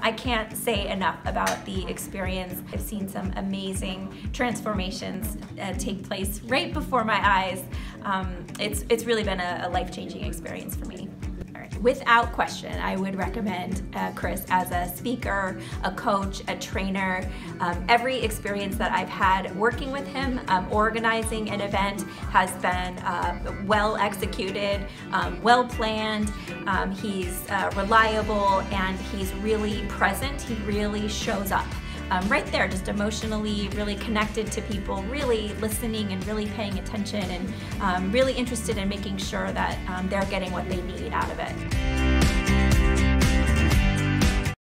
I can't say enough about the experience. I've seen some amazing transformations take place right before my eyes. It's really been a life-changing experience for me. Without question, I would recommend Chris as a speaker, a coach, a trainer. Every experience that I've had working with him, organizing an event has been well executed, well planned. He's reliable, and he's really present. He really shows up. Right there, just emotionally really connected to people, really listening and really paying attention, and really interested in making sure that they're getting what they need out of it.